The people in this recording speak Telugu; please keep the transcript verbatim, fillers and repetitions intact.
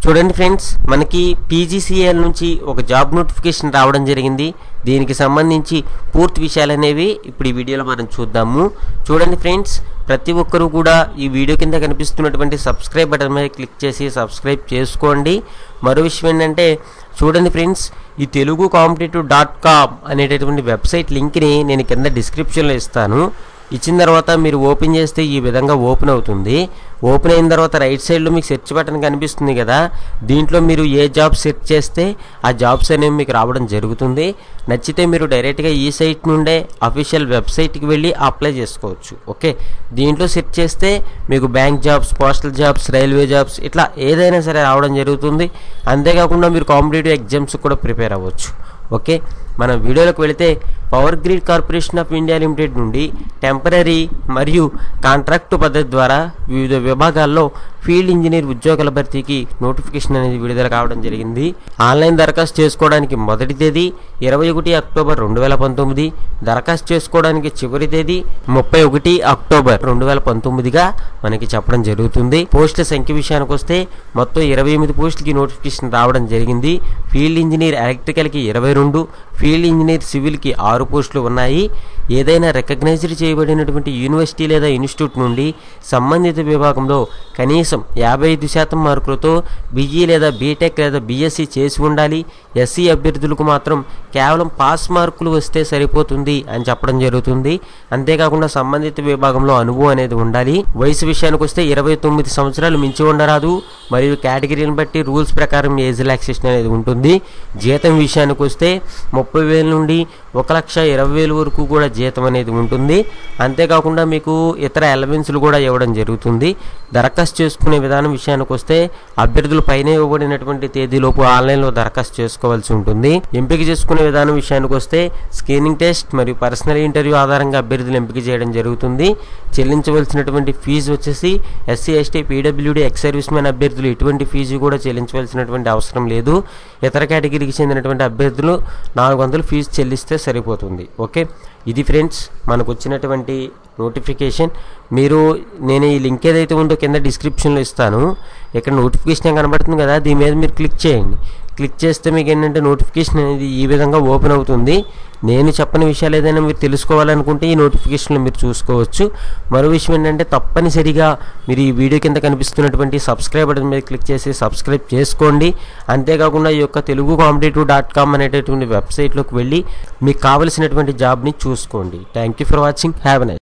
చూడండి ఫ్రెండ్స్, మనకి పీజీసీఎల్ నుంచి ఒక జాబ్ నోటిఫికేషన్ రావడం జరిగింది. దీనికి సంబంధించి పూర్తి విషయాలు అనేవి ఇప్పుడు ఈ వీడియోలో మనం చూద్దాము. చూడండి ఫ్రెండ్స్, ప్రతి ఒక్కరూ కూడా ఈ వీడియో కింద కనిపిస్తున్నటువంటి సబ్స్క్రైబ్ బటన్ మీద క్లిక్ చేసి సబ్స్క్రైబ్ చేసుకోండి. మరో విషయం ఏంటంటే, చూడండి ఫ్రెండ్స్, ఈ తెలుగు కాంపిటేటివ్ డాట్ కామ్ అనేటటువంటి వెబ్సైట్ లింక్ని నేను కింద డిస్క్రిప్షన్లో ఇస్తాను. ఇచ్చిన తర్వాత మీరు ఓపెన్ చేస్తే ఈ విధంగా ఓపెన్ అవుతుంది. ఓపెన్ అయిన తర్వాత రైట్ సైడ్లో మీకు సెర్చ్ బటన్ కనిపిస్తుంది కదా, దీంట్లో మీరు ఏ జాబ్ సెర్చ్ చేస్తే ఆ జాబ్స్ అనేవి మీకు రావడం జరుగుతుంది. నచ్చితే మీరు డైరెక్ట్గా ఈ సైట్ నుండే అఫీషియల్ వెబ్సైట్కి వెళ్ళి అప్లై చేసుకోవచ్చు. ఓకే, దీంట్లో సెర్చ్ చేస్తే మీకు bank jobs, postal jobs, railway jobs ఇట్లా ఏదైనా సరే రావడం జరుగుతుంది. అంతేకాకుండా మీరు కాంపిటేటివ్ ఎగ్జామ్స్ కూడా ప్రిపేర్ అవ్వచ్చు. ఓకే, మనం వీడియోలోకి వెళితే, power grid corporation of India limited నుండి టెంపరీ మరియు కాంట్రాక్టు పద్ధతి ద్వారా వివిధ విభాగాల్లో ఫీల్డ్ ఇంజనీర్ ఉద్యోగాల భర్తీకి నోటిఫికేషన్ అనేది విడుదల కావడం జరిగింది. ఆన్లైన్ దరఖాస్తు చేసుకోవడానికి మొదటి తేదీ ఇరవై ఒకటి అక్టోబర్ రెండు వేల పంతొమ్మిది, దరఖాస్తు చేసుకోవడానికి చివరి తేదీ ముప్పై ఒకటి అక్టోబర్ రెండు వేల పంతొమ్మిదిగా మనకి చెప్పడం జరుగుతుంది. పోస్టుల సంఖ్య విషయానికి వస్తే మొత్తం ఇరవై ఎనిమిది పోస్టులకి నోటిఫికేషన్ రావడం జరిగింది. ఫీల్డ్ ఇంజనీర్ ఎలక్ట్రికల్కి ఇరవై రెండు, ఫీల్డ్ ఇంజనీర్ సివిల్కి ఆరు పోస్టులు ఉన్నాయి. ఏదైనా రికగ్నైజ్డ్ చేయబడినటువంటి యూనివర్సిటీ లేదా ఇన్స్టిట్యూట్ నుండి సంబంధిత విభాగంలో కనీసం యాభై ఐదు శాతం మార్కులతో బీజీ లేదా బీటెక్ లేదా బీఎస్సీ చేసి ఉండాలి. ఎస్సీ అభ్యర్థులకు మాత్రం కేవలం పాస్ మార్కులు వస్తే సరిపోతుంది అని చెప్పడం జరుగుతుంది. అంతేకాకుండా సంబంధిత విభాగంలో అనుభవం అనేది ఉండాలి. వయసు విషయానికి వస్తే ఇరవై తొమ్మిది సంవత్సరాలు మించి ఉండరాదు. మరియు కేటగిరీని బట్టి రూల్స్ ప్రకారం ఏజ్ రిలాక్సేషన్ అనేది ఉంటుంది. జీతం విషయానికి వస్తే ముప్పై వేల నుండి ఒక లక్ష ఇరవై వేల వరకు కూడా జీతం అనేది ఉంటుంది. అంతేకాకుండా మీకు ఇతర అలవెన్స్లు కూడా ఇవ్వడం జరుగుతుంది. దరఖాస్తు చేసుకునే విధానం విషయానికి వస్తే అభ్యర్థులు పైన ఇవ్వబడినటువంటి తేదీలోపు ఆన్లైన్లో దరఖాస్తు చేసుకోవాల్సి ఉంటుంది. ఎంపిక చేసుకునే విధానం విషయానికి వస్తే స్క్రీనింగ్ టెస్ట్ మరియు పర్సనల్ ఇంటర్వ్యూ ఆధారంగా అభ్యర్థులు ఎంపిక చేయడం జరుగుతుంది. చెల్లించవలసినటువంటి ఫీజు వచ్చేసి SC, ST, PWD, ex servicemen అభ్యర్థులు ఎటువంటి ఫీజు కూడా చెల్లించవలసినటువంటి అవసరం లేదు. ఇతర కేటగిరీకి చెందినటువంటి అభ్యర్థులు నాలుగు వందలు ఫీజు చెల్లిస్తే సరిపోతుంది. ఓకే, ఇది ఫ్రెండ్స్ మనకు వచ్చినటువంటి నోటిఫికేషన్. మీరు నేను ఈ లింక్ ఏదైతే ఉందో కింద డిస్క్రిప్షన్లో ఇస్తాను. ఇక్కడ నోటిఫికేషన్ కనబడుతుంది కదా, దీని మీద మీరు క్లిక్ చేయండి. క్లిక్ చేస్తే మీకు ఏంటంటే నోటిఫికేషన్ అనేది ఈ విధంగా ఓపెన్ అవుతుంది. నేను చెప్పని విషయాలు ఏదైనా మీరు తెలుసుకోవాలనుకుంటే ఈ నోటిఫికేషన్లో మీరు చూసుకోవచ్చు. మరో విషయం ఏంటంటే, తప్పనిసరిగా మీరు ఈ వీడియో కింద కనిపిస్తున్నటువంటి సబ్స్క్రైబ్ బటన్ మీద క్లిక్ చేసి సబ్స్క్రైబ్ చేసుకోండి. అంతేకాకుండా ఈ యొక్క తెలుగు కాంపిటేటివ్ డాట్ కామ్ అనేటటువంటి వెబ్సైట్లోకి వెళ్ళి మీకు కావలసినటువంటి జాబ్ని చూసుకోండి. Thank you for watching. Have a nice